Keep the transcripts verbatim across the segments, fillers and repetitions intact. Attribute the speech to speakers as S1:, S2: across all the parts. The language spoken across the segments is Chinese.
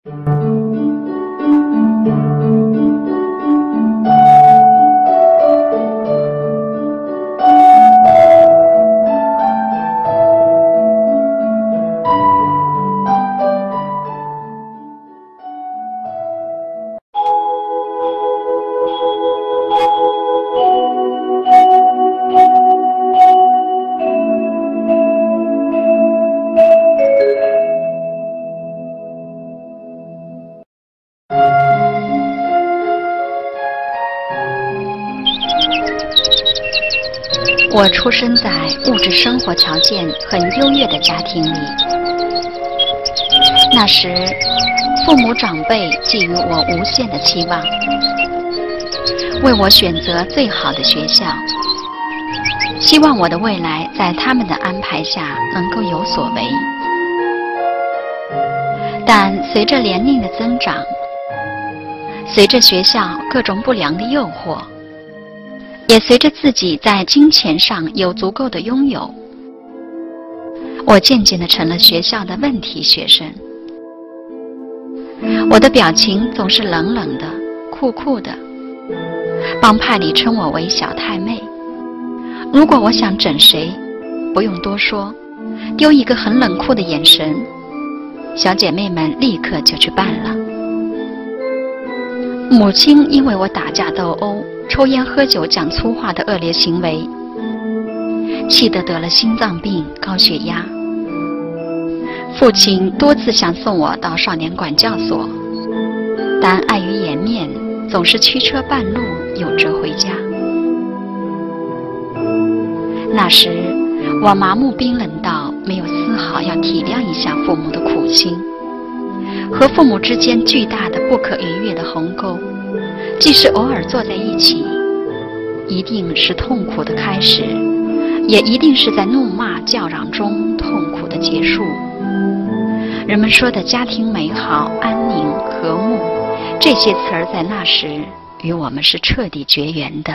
S1: 我出生在物质生活条件很优越的家庭里，那时父母长辈寄予我无限的期望，为我选择最好的学校，希望我的未来在他们的安排下能够有所为。但随着年龄的增长，随着学校各种不良的诱惑，也随着自己在金钱上有足够的拥有，我渐渐地成了学校的问题学生。我的表情总是冷冷的、酷酷的，帮派里称我为小太妹。如果我想整谁，不用多说，丢一个很冷酷的眼神，小姐妹们立刻就去办了。母亲因为我打架斗殴、抽烟喝酒、讲粗话的恶劣行为，气得得了心脏病、高血压。父亲多次想送我到少年管教所，但碍于颜面，总是驱车半路又折回家。那时我麻木冰冷到没有丝毫要体谅一下父母的苦心，和父母之间巨大的不可逾越的鸿沟，即使偶尔坐在一起，一定是痛苦的开始，也一定是在怒骂叫嚷中痛苦的结束。人们说的家庭美好、安宁、和睦，这些词儿在那时与我们是彻底绝缘的。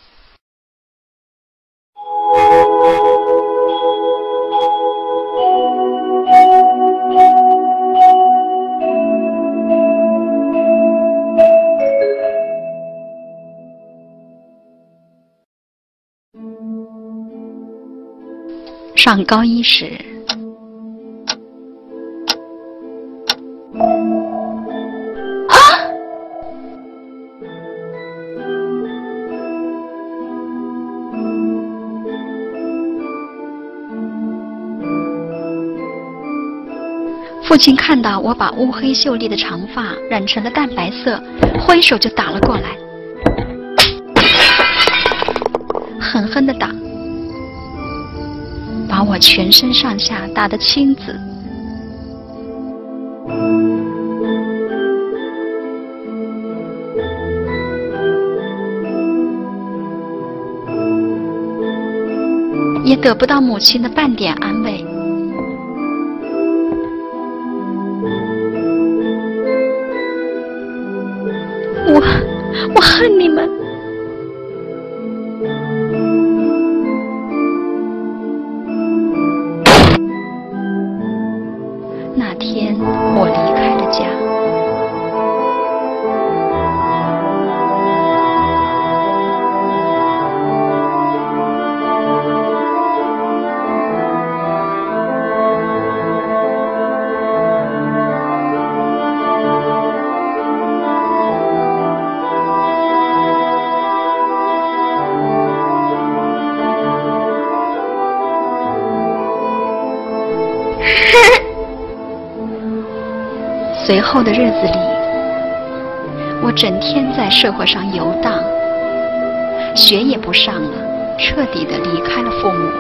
S1: 上高一时，啊！父亲看到我把乌黑秀丽的长发染成了淡白色，挥手就打了过来，狠狠地打，把我全身上下打得青紫。也得不到母亲的半点安慰。我我恨你们。那天我离开了家。随后的日子里，我整天在社会上游荡，学也不上了，彻底的离开了父母。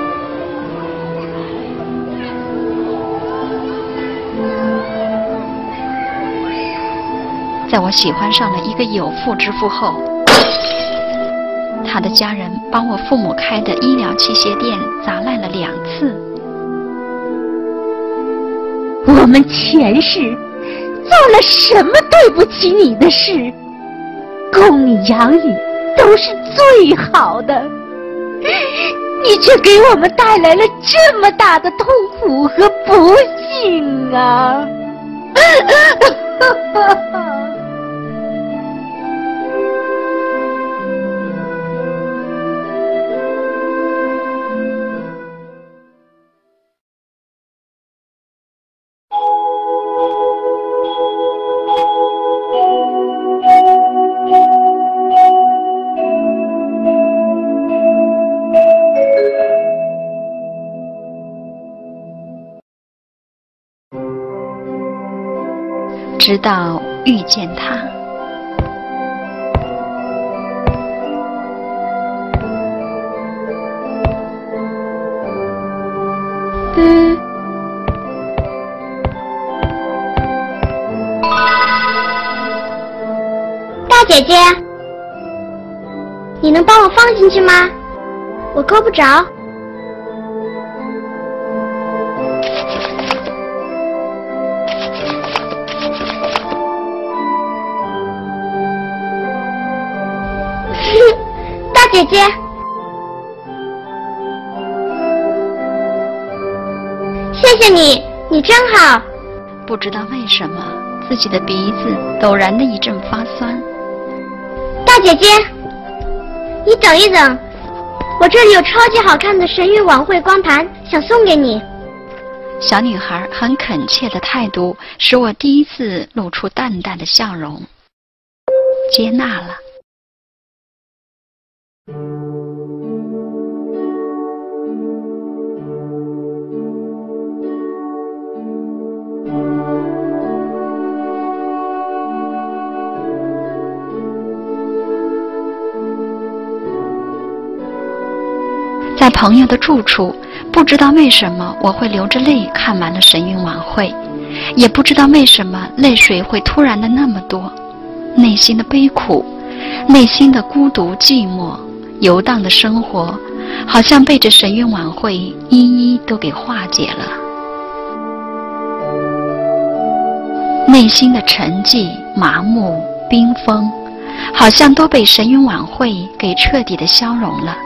S1: 在我喜欢上了一个有妇之夫后，他的家人帮我父母开的医疗器械店砸烂了两次。
S2: 我们前世做了什么对不起你的事？供你养你都是最好的，你却给我们带来了这么大的痛苦和不幸啊！
S1: 直到遇见他。
S3: 嗯。大姐姐，你能帮我放进去吗？我够不着。大姐姐，谢谢你，你真好。
S1: 不知道为什么，自己的鼻子陡然的一阵发酸。
S3: 大姐姐，你等一等，我这里有超级好看的神韵晚会光盘，想送给你。
S1: 小女孩很恳切的态度，使我第一次露出淡淡的笑容，接纳了。在朋友的住处，不知道为什么我会流着泪看完了神韵晚会，也不知道为什么泪水会突然的那么多，内心的悲苦，内心的孤独寂寞，游荡的生活，好像被这神韵晚会一一都给化解了。内心的沉寂、麻木、冰封，好像都被神韵晚会给彻底的消融了。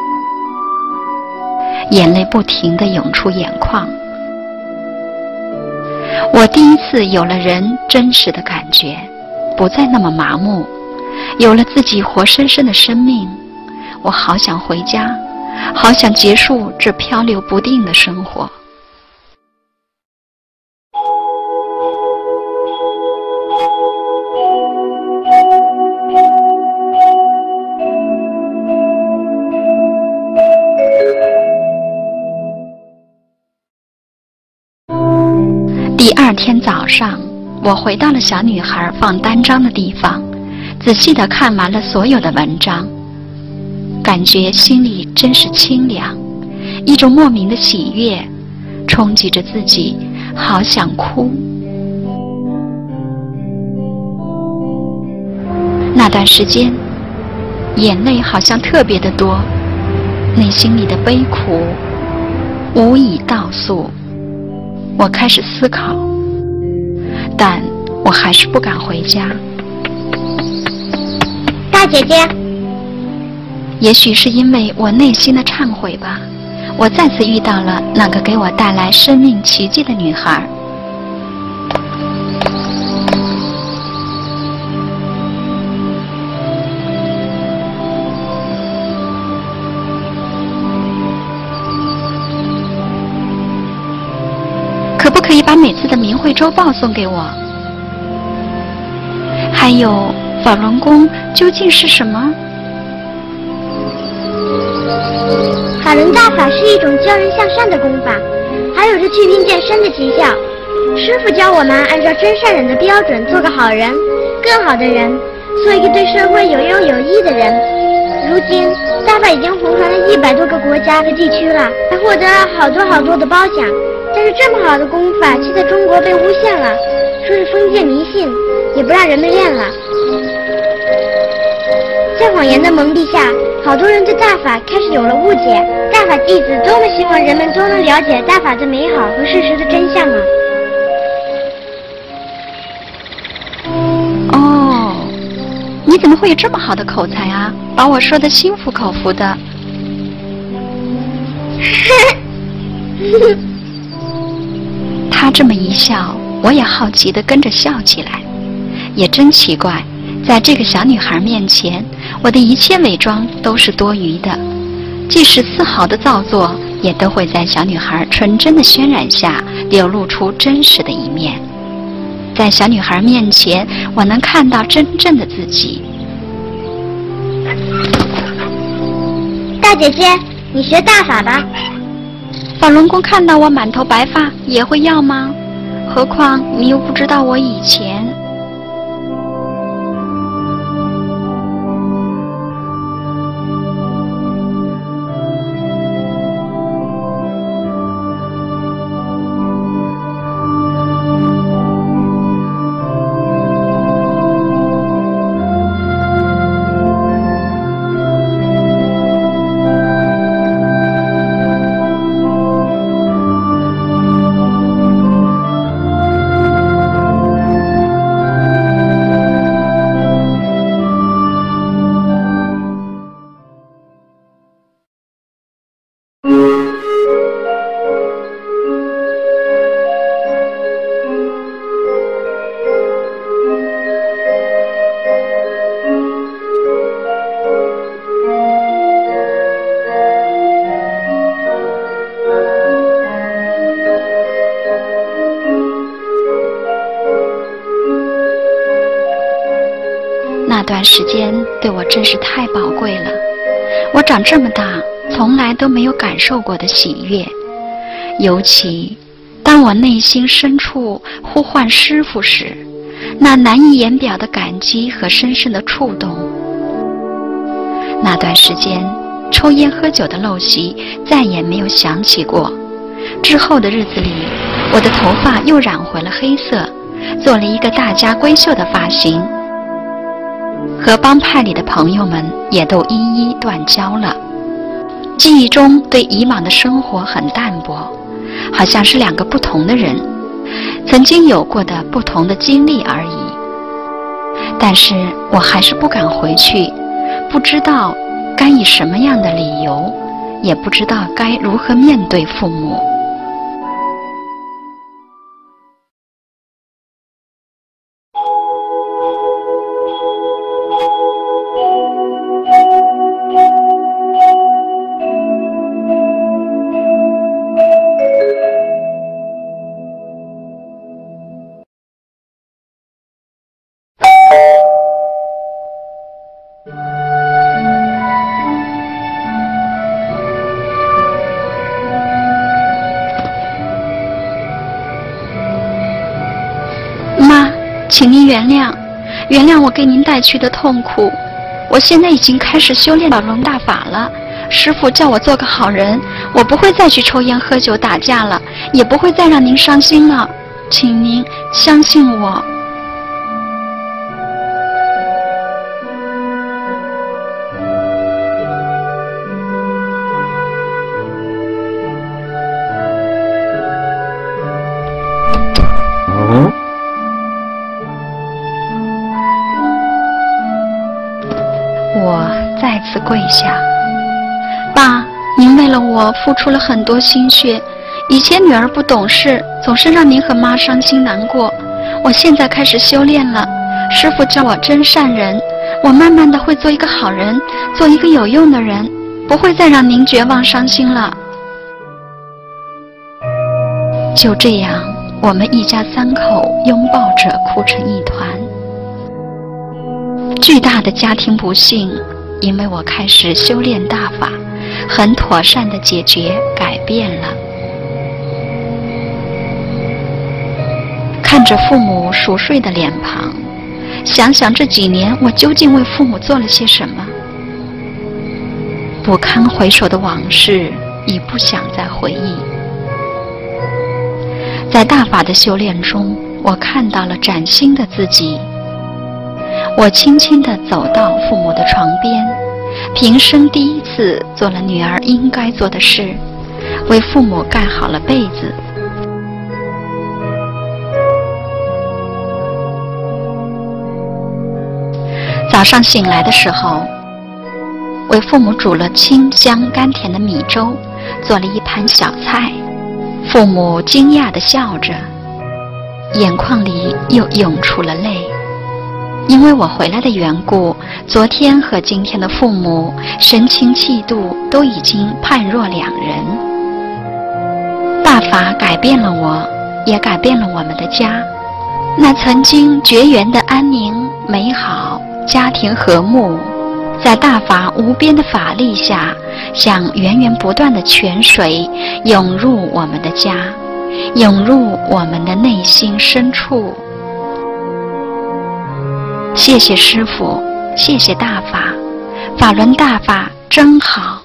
S1: 眼泪不停地涌出眼眶，我第一次有了人真实的感觉，不再那么麻木，有了自己活生生的生命。我好想回家，好想结束这漂流不定的生活。第二天早上，我回到了小女孩放单张的地方，仔细地看完了所有的文章，感觉心里真是清凉，一种莫名的喜悦冲击着自己，好想哭。那段时间，眼泪好像特别的多，内心里的悲苦无以道诉。我开始思考，但我还是不敢回家。
S3: 大姐姐，
S1: 也许是因为我内心的忏悔吧，我再次遇到了那个给我带来生命奇迹的女孩。可不可以把每次的明慧周报送给我？还有法轮功究竟是什么？
S3: 法轮大法是一种教人向善的功法，还有着祛病健身的奇效。师父教我们按照真善忍的标准做个好人，更好的人，做一个对社会有用有益的人。如今大法已经红传了一百多个国家和地区了，还获得了好多好多的褒奖。但是这么好的功法却在中国被诬陷了，说是封建迷信，也不让人们练了。在谎言的蒙蔽下，好多人对大法开始有了误解。大法弟子多么希望人们都能了解大法的美好和事实的真相啊！
S1: 哦，你怎么会有这么好的口才啊？把我说得心服口服的。他这么一笑，我也好奇地跟着笑起来。也真奇怪，在这个小女孩面前，我的一切伪装都是多余的，即使丝毫的造作，也都会在小女孩纯真的渲染下流露出真实的一面。在小女孩面前，我能看到真正的自己。
S3: 大姐姐，你学大法吧。
S1: 法轮功看到我满头白发也会要吗？ 何况你又不知道我以前。那段时间对我真是太宝贵了，我长这么大从来都没有感受过的喜悦，尤其当我内心深处呼唤师父时，那难以言表的感激和深深的触动。那段时间抽烟喝酒的陋习再也没有想起过，之后的日子里，我的头发又染回了黑色，做了一个大家闺秀的发型，和帮派里的朋友们也都一一断交了。记忆中对以往的生活很淡薄，好像是两个不同的人，曾经有过的不同的经历而已。但是我还是不敢回去，不知道该以什么样的理由，也不知道该如何面对父母。请您原谅，原谅我给您带去的痛苦。我现在已经开始修炼宝龙大法了，师父叫我做个好人，我不会再去抽烟喝酒打架了，也不会再让您伤心了，请您相信我。我再次跪下，爸，您为了我付出了很多心血，以前女儿不懂事，总是让您和妈伤心难过。我现在开始修炼了，师父叫我真善人，我慢慢的会做一个好人，做一个有用的人，不会再让您绝望伤心了。就这样，我们一家三口拥抱着哭成一团。巨大的家庭不幸，因为我开始修炼大法，很妥善的解决改变了。看着父母熟睡的脸庞，想想这几年我究竟为父母做了些什么，不堪回首的往事已不想再回忆。在大法的修炼中，我看到了崭新的自己。我轻轻地走到父母的床边，平生第一次做了女儿应该做的事，为父母盖好了被子。早上醒来的时候，为父母煮了清香甘甜的米粥，做了一盘小菜。父母惊讶地笑着，眼眶里又涌出了泪。因为我回来的缘故，昨天和今天的父母神情气度都已经判若两人。大法改变了我，也改变了我们的家。那曾经绝缘的安宁美好，家庭和睦，在大法无边的法力下，像源源不断的泉水涌入我们的家， 涌入我们的内心深处。谢谢师父，谢谢大法，法轮大法真好。